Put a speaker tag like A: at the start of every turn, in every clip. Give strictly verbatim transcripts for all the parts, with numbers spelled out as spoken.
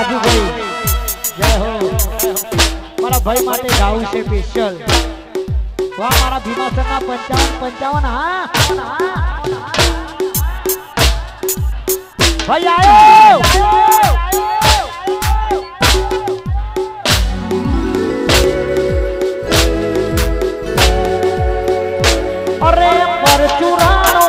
A: રાજુ ભાઈ જય હો મારા ભાઈ માટે ગાવું છે સ્પેશિયલ વાહ મારા ભીમાસરના પંચાવન પંચાવન હા ભાઈ આયો અરે પરચુરાનો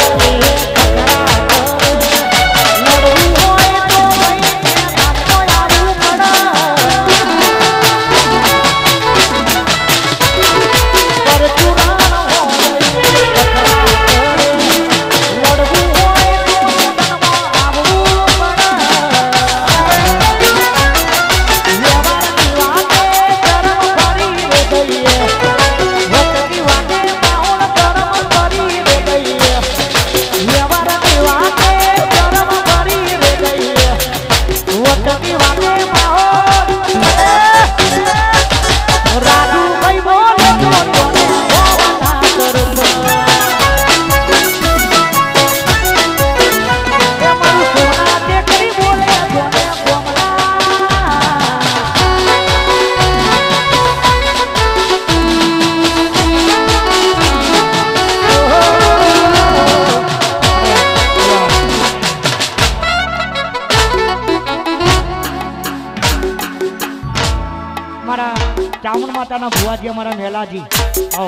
A: चामुंड माता ना बुआजी हमारा मेला जी आओ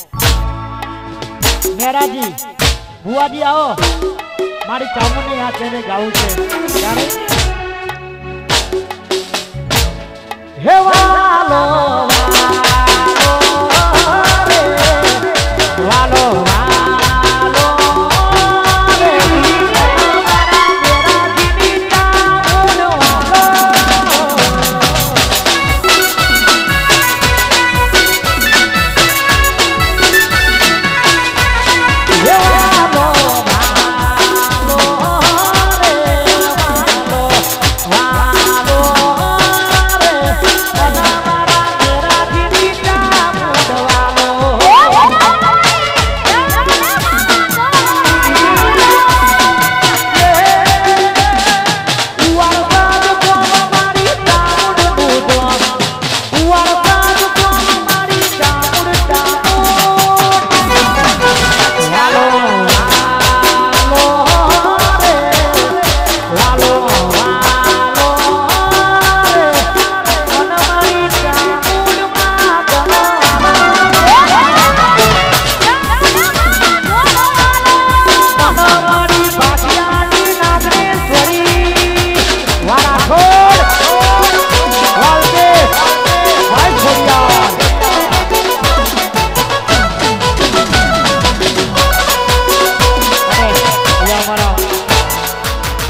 A: मेरा जी बुआजी आओ मारी चामुंड ने यहाँ तेरे गाँव से हे वालो